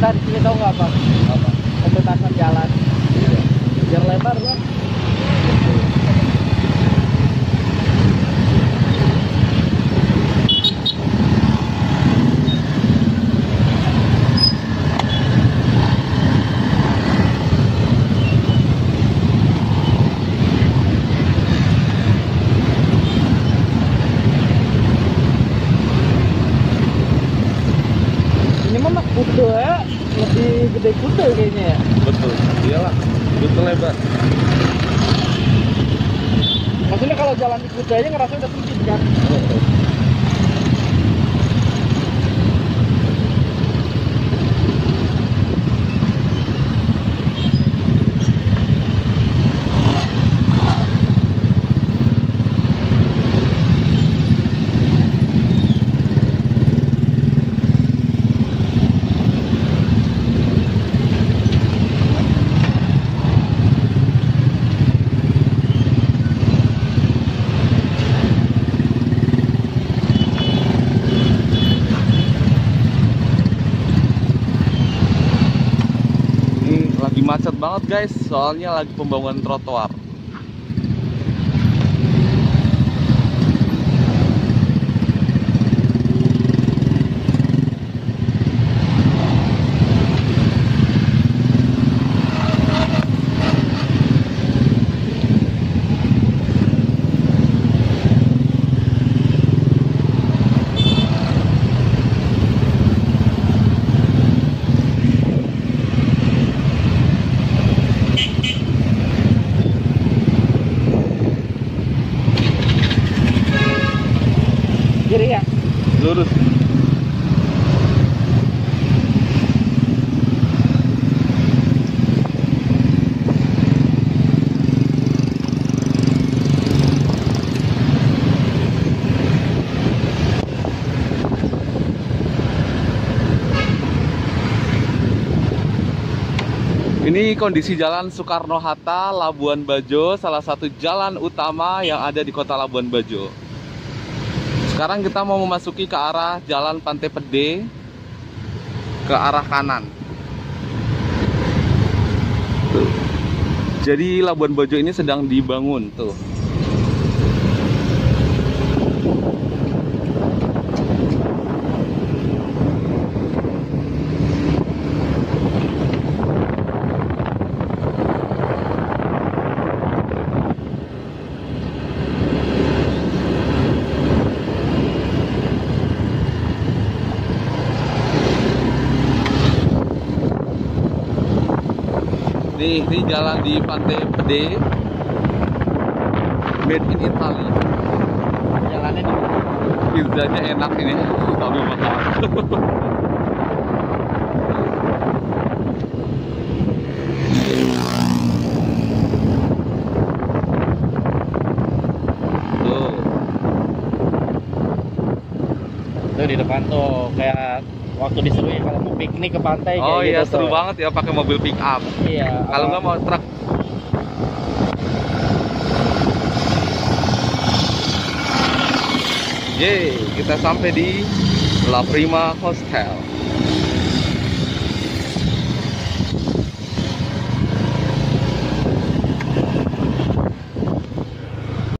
kita di sini tahu nggak apa? Pembatasan jalan. Biar lebar lah. Kuda ya, lebih gede kuda kayaknya ya. Betul, iyalah, betul lebar. Maksudnya kalau jalan di kuda aja ngerasa udah sempit kan? Macet banget guys, soalnya lagi pembangunan trotoar. Kiri ya? Lurus. Ini kondisi Jalan Soekarno-Hatta, Labuan Bajo, salah satu jalan utama yang ada di kota Labuan Bajo. Sekarang kita mau memasuki ke arah Jalan Pantai Pede, ke arah kanan. Tuh. Jadi Labuan Bajo ini sedang dibangun tuh. Ini jalan di Pantai Pede, made in Italy. Jalannya di Pizzanya enak ini, sambil makan. Tuh di depan tuh kayak waktu disuruhnya kalau mau piknik ke pantai kayak Oh gitu. iya, seru tuh. banget ya pakai mobil pick up. Iya. Kalau nggak mau truk. Yeay, kita sampai di La Prima Hostel.